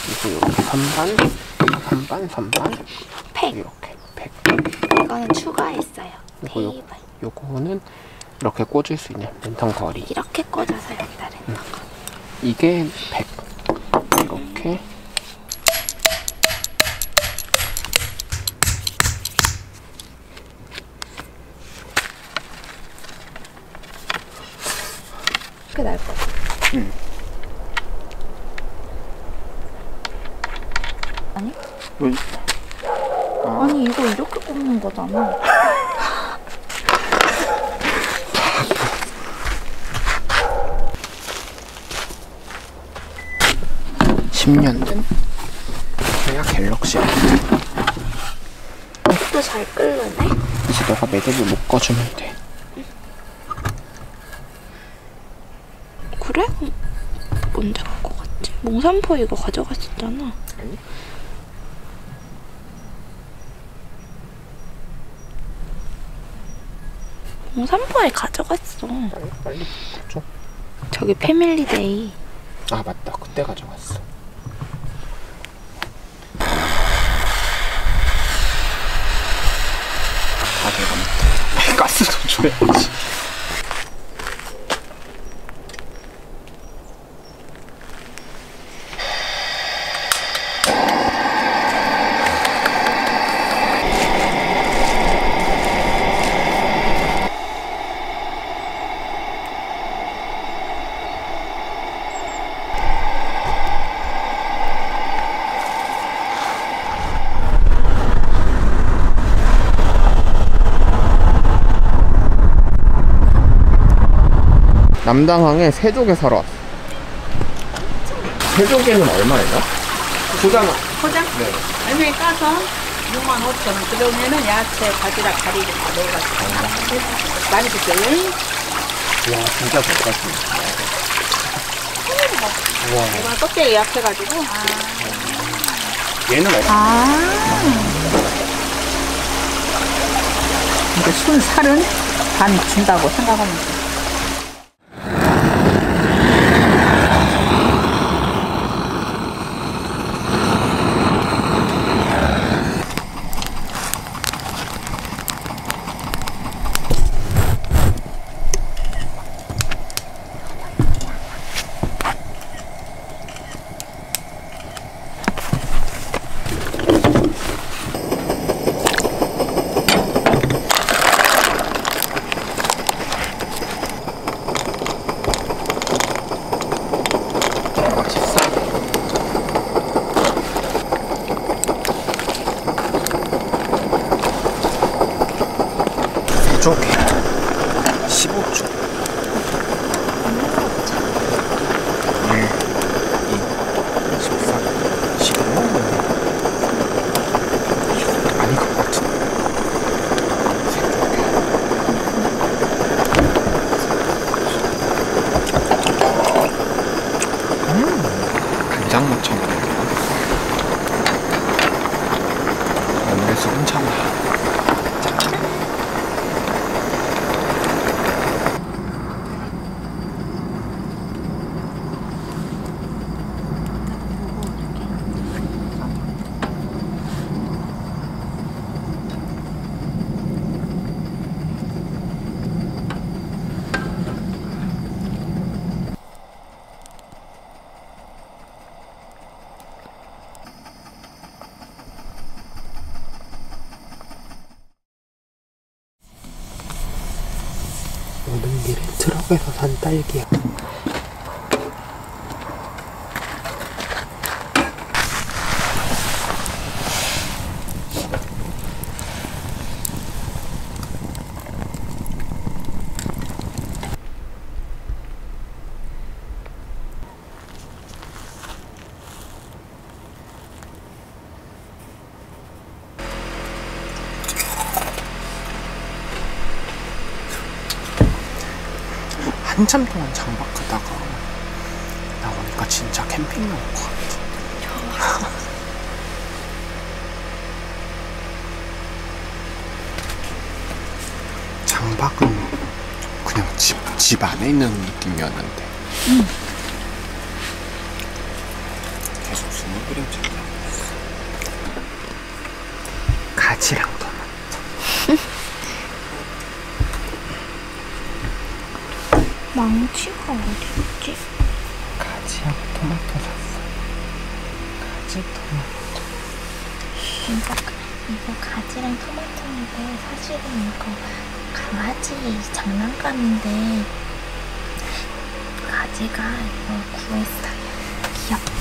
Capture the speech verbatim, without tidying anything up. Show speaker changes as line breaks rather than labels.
그리고 이렇게 선반, 선반, 선반.
팩.
이렇게 팩.
이거는 추가했어요.
그리고 요, 요거는 이렇게 꽂을 수 있는 랜턴 거리.
이렇게 꽂아서 여기다 랜턴 거리.
이게 백. 이렇게.
그게 나을 것 같아.
응.
아니?
왜? 아.
아니 이거 이렇게 꼽는 거잖아.
십 년 된 해야 갤럭시야.
또 잘 끓는네?
이제 너가 매듭을 묶어주면 돼.
그래? 언제 갖고 갔지? 몽산포 이거 가져갔었잖아.
아니?
몽산포에 가져갔어.
빨리 빨리 묶어줘.
저기 패밀리데이.
아 맞다, 그때 가져갔어. 가게가 밑에 가스도 줘야지. 남당항에 세조개 사러 왔어. 세조개는 얼마예요? 포장.
포장?
네.
알맹이 까서 육만 오천 원. 그러면은 야채, 바지락, 가리비 다 넣어가지고 많이 드세요.
와 진짜 잘 깠습니다. 와.
이건 껍데기 약해가지고.
얘는 얼마?
아. 이제 순 살은 반 준다고 생각하면 돼.
세조개 십오 초. 일, 이, 십사, 십오. 아닌 것 같은데. 세조개. 음, 간장무쳐 먹는다. 오늘에서 괜찮아. 오는 길에 트럭에서 산 딸기야. 한참 동안 장박하다가 나오니까 진짜 캠핑 나올 것 같아. 장박은 그냥 집, 집 안에 있는 느낌이었는데 응. 계속 국물 끓여주자. 가지랑 토마토.
망치가 어딨지?
가지하고 토마토 샀어. 가지, 토마토.
이거, 이거 가지랑 토마토인데 사실은 이거 강아지 장난감인데 가지가 이거 구했어요. 귀엽다.